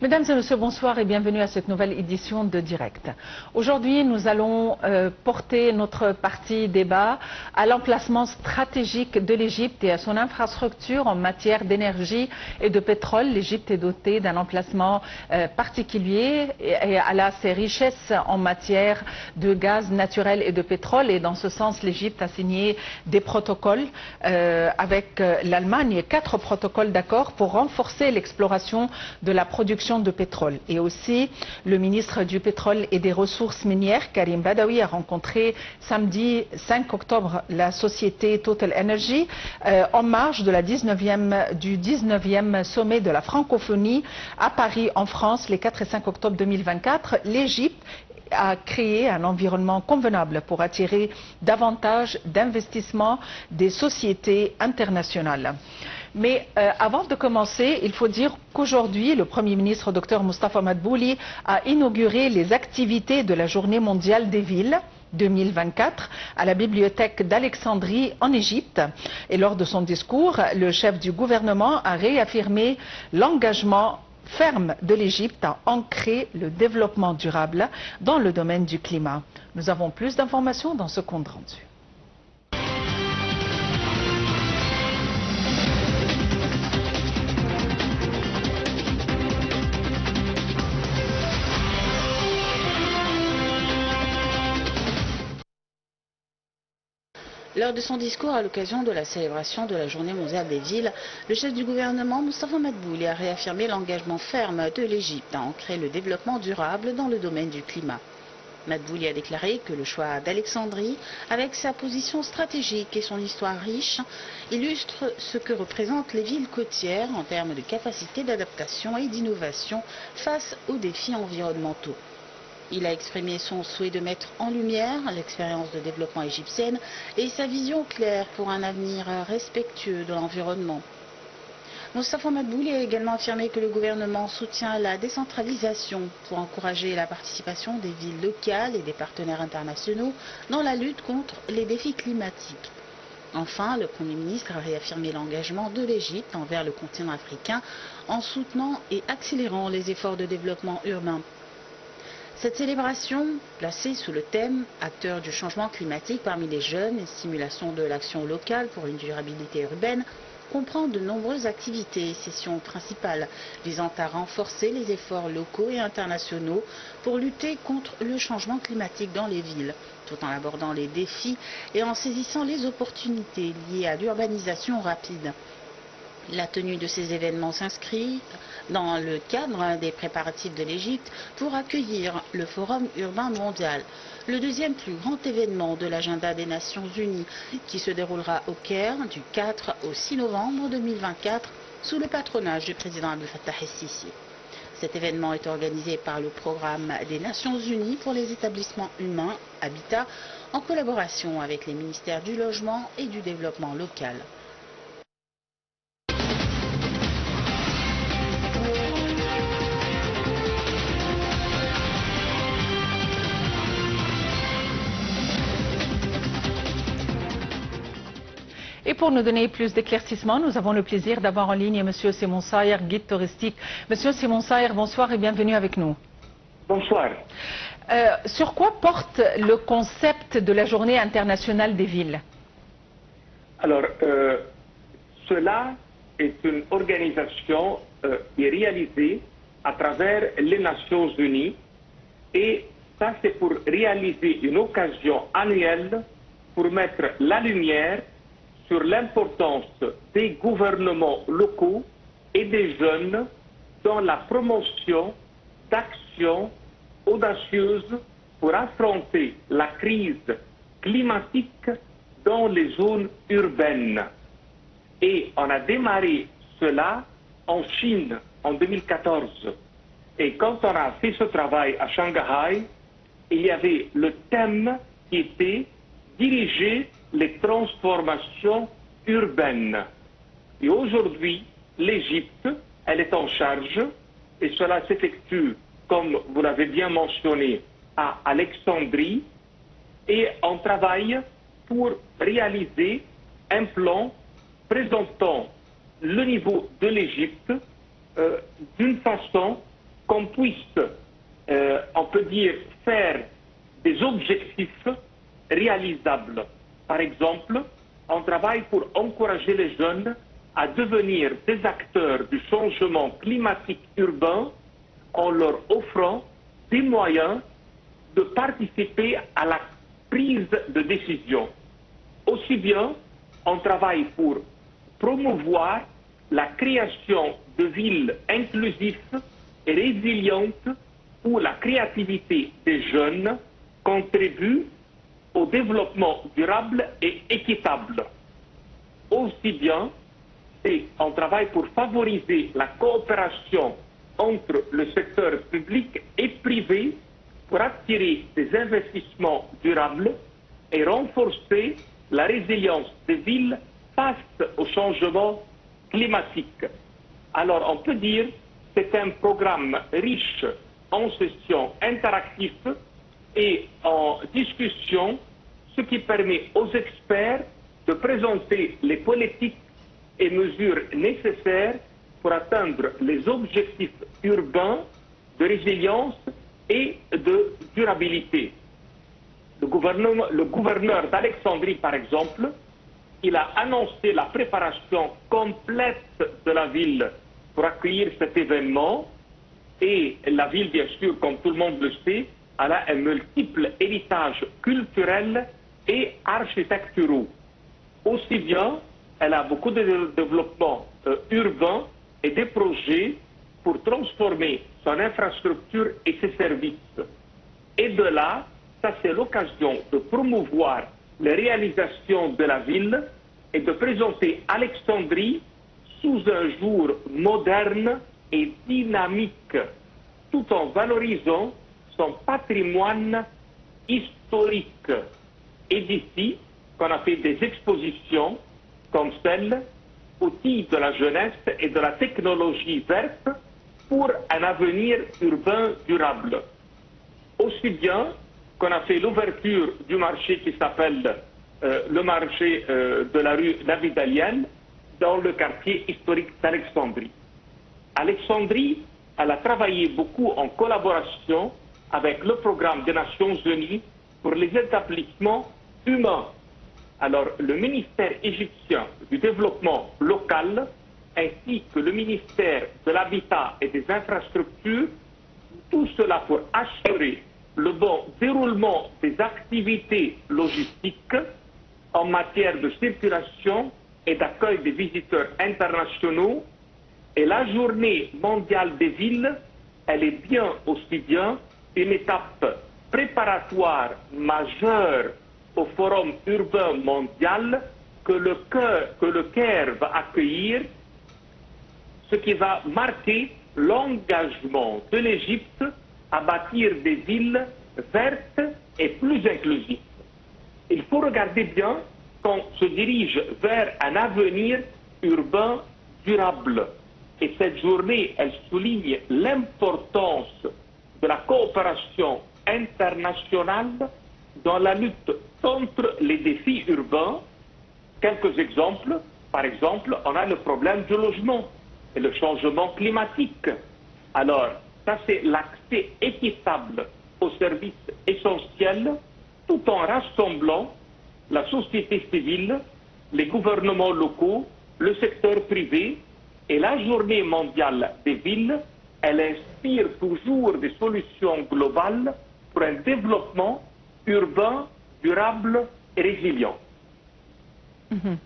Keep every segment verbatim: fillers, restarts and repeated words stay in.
Mesdames et messieurs, bonsoir et bienvenue à cette nouvelle édition de Direct. Aujourd'hui, nous allons euh, porter notre partie débat à l'emplacement stratégique de l'Égypte et à son infrastructure en matière d'énergie et de pétrole. L'Égypte est dotée d'un emplacement euh, particulier et, et elle a ses richesses en matière de gaz naturel et de pétrole. Et dans ce sens, l'Égypte a signé des protocoles euh, avec euh, l'Allemagne, quatre protocoles d'accord pour renforcer l'exploration de la production de pétrole. Et aussi, le ministre du pétrole et des ressources minières, Karim Badawi, a rencontré samedi cinq octobre la société Total Energy euh, en marge de la dix-neuvième, du dix-neuvième sommet de la francophonie à Paris, en France, les quatre et cinq octobre deux mille vingt-quatre. L'Égypte a créé un environnement convenable pour attirer davantage d'investissements des sociétés internationales. Mais euh, avant de commencer, il faut dire qu'aujourd'hui, le Premier ministre Dr Moustapha Madbouli a inauguré les activités de la Journée mondiale des villes deux mille vingt-quatre à la bibliothèque d'Alexandrie en Égypte. Et lors de son discours, le chef du gouvernement a réaffirmé l'engagement ferme de l'Égypte à ancrer le développement durable dans le domaine du climat. Nous avons plus d'informations dans ce compte rendu. Lors de son discours à l'occasion de la célébration de la Journée mondiale des villes, le chef du gouvernement, Moustapha Madbouli, a réaffirmé l'engagement ferme de l'Égypte à ancrer le développement durable dans le domaine du climat. Madbouli a déclaré que le choix d'Alexandrie, avec sa position stratégique et son histoire riche, illustre ce que représentent les villes côtières en termes de capacité d'adaptation et d'innovation face aux défis environnementaux. Il a exprimé son souhait de mettre en lumière l'expérience de développement égyptienne et sa vision claire pour un avenir respectueux de l'environnement. Moustapha Madbouli a également affirmé que le gouvernement soutient la décentralisation pour encourager la participation des villes locales et des partenaires internationaux dans la lutte contre les défis climatiques. Enfin, le Premier ministre a réaffirmé l'engagement de l'Égypte envers le continent africain en soutenant et accélérant les efforts de développement urbain. Cette célébration, placée sous le thème « Acteurs du changement climatique parmi les jeunes et stimulation de l'action locale pour une durabilité urbaine », comprend de nombreuses activités et sessions principales visant à renforcer les efforts locaux et internationaux pour lutter contre le changement climatique dans les villes, tout en abordant les défis et en saisissant les opportunités liées à l'urbanisation rapide. La tenue de ces événements s'inscrit dans le cadre des préparatifs de l'Égypte pour accueillir le Forum urbain mondial, le deuxième plus grand événement de l'agenda des Nations Unies, qui se déroulera au Caire du quatre au six novembre deux mille vingt-quatre sous le patronage du président Abdel Fattah el-Sisi. Cet événement est organisé par le Programme des Nations Unies pour les établissements humains, Habitat, en collaboration avec les ministères du Logement et du Développement local. Et pour nous donner plus d'éclaircissements, nous avons le plaisir d'avoir en ligne M. Simon Sayer, guide touristique. Monsieur Simon Sayer, bonsoir et bienvenue avec nous. Bonsoir. Euh, sur quoi porte le concept de la Journée internationale des villes? Alors, euh, cela est une organisation euh, qui est réalisée à travers les Nations Unies et ça c'est pour réaliser une occasion annuelle pour mettre la lumière sur l'importance des gouvernements locaux et des jeunes dans la promotion d'actions audacieuses pour affronter la crise climatique dans les zones urbaines. Et on a démarré cela en Chine en deux mille quatorze. Et quand on a fait ce travail à Shanghai, il y avait le thème qui était diriger les transformations urbaines. Et aujourd'hui, l'Égypte, elle est en charge, et cela s'effectue, comme vous l'avez bien mentionné, à Alexandrie, et on travaille pour réaliser un plan présentant le niveau de l'Égypte euh, d'une façon qu'on puisse, euh, on peut dire, faire des objectifs réalisables. Par exemple, on travaille pour encourager les jeunes à devenir des acteurs du changement climatique urbain en leur offrant des moyens de participer à la prise de décision. Aussi bien, on travaille pour promouvoir la création de villes inclusives et résilientes où la créativité des jeunes contribue au développement durable et équitable. Aussi bien, et on travaille pour favoriser la coopération entre le secteur public et privé pour attirer des investissements durables et renforcer la résilience des villes face au changement climatique. Alors on peut dire que c'est un programme riche en sessions interactives et en discussion, ce qui permet aux experts de présenter les politiques et mesures nécessaires pour atteindre les objectifs urbains de résilience et de durabilité. Le gouverneur, le gouverneur d'Alexandrie, par exemple, il a annoncé la préparation complète de la ville pour accueillir cet événement. Et la ville, bien sûr, comme tout le monde le sait, elle a un multiple héritage culturel et architecturaux. Aussi bien, elle a beaucoup de développement euh, urbain et des projets pour transformer son infrastructure et ses services. Et de là, ça c'est l'occasion de promouvoir les réalisations de la ville et de présenter Alexandrie sous un jour moderne et dynamique, tout en valorisant son patrimoine historique. Et d'ici qu'on a fait des expositions comme celle outils de la jeunesse et de la technologie verte pour un avenir urbain durable. Aussi bien qu'on a fait l'ouverture du marché qui s'appelle euh, le marché euh, de la rue David-Alienne dans le quartier historique d'Alexandrie. Alexandrie, elle a travaillé beaucoup en collaboration avec le programme des Nations Unies pour les établissements humains. Alors, le ministère égyptien du développement local, ainsi que le ministère de l'Habitat et des infrastructures, tout cela pour assurer le bon déroulement des activités logistiques en matière de circulation et d'accueil des visiteurs internationaux. Et la journée mondiale des villes, elle est bien aussi bien une étape préparatoire majeure au Forum urbain mondial que le, que le Caire va accueillir, ce qui va marquer l'engagement de l'Égypte à bâtir des villes vertes et plus inclusives. Il faut regarder bien qu'on se dirige vers un avenir urbain durable. Et cette journée, elle souligne l'importance de la coopération internationale dans la lutte contre les défis urbains. Quelques exemples. Par exemple, on a le problème du logement et le changement climatique. Alors, ça c'est l'accès équitable aux services essentiels tout en rassemblant la société civile, les gouvernements locaux, le secteur privé. Et la journée mondiale des villes, elle inspire toujours des solutions globales pour un développement urbain, durable et résilient. Mm-hmm.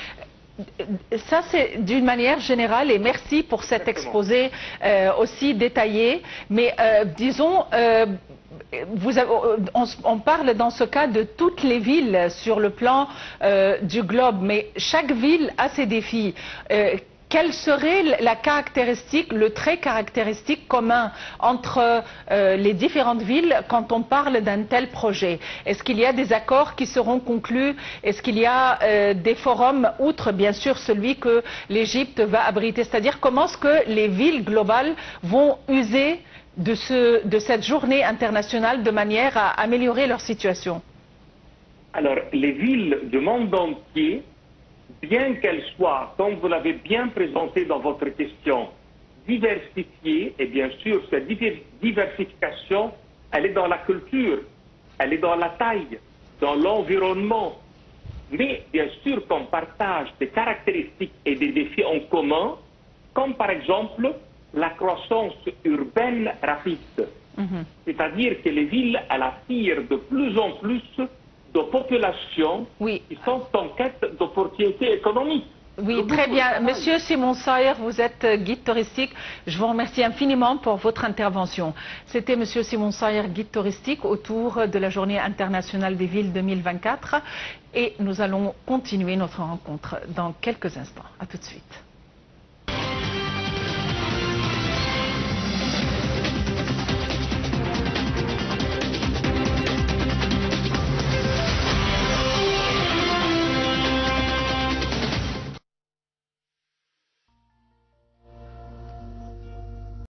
Ça, c'est d'une manière générale, et merci pour cet exposé euh, aussi détaillé. Mais euh, disons, euh, vous avez, on, on parle dans ce cas de toutes les villes sur le plan euh, du globe, mais chaque ville a ses défis. Euh, Quelle serait la caractéristique, le trait caractéristique commun entre euh, les différentes villes quand on parle d'un tel projet? Est-ce qu'il y a des accords qui seront conclus? Est-ce qu'il y a euh, des forums, outre bien sûr celui que l'Égypte va abriter? C'est-à-dire comment est-ce que les villes globales vont user de, ce, de cette journée internationale de manière à améliorer leur situation? Alors, les villes du monde entier, bien qu'elles soient, comme vous l'avez bien présenté dans votre question, diversifier, et bien sûr, cette diversification, elle est dans la culture, elle est dans la taille, dans l'environnement. Mais bien sûr qu'on partage des caractéristiques et des défis en commun, comme par exemple la croissance urbaine rapide. Mm-hmm. C'est-à-dire que les villes, elles attirent de plus en plus de populations oui. qui sont en quête d'opportunités économiques. Oui, très bien. Monsieur Simon Sayer, vous êtes guide touristique. Je vous remercie infiniment pour votre intervention. C'était Monsieur Simon Sayer, guide touristique, autour de la Journée internationale des villes deux mille vingt-quatre. Et nous allons continuer notre rencontre dans quelques instants. À tout de suite.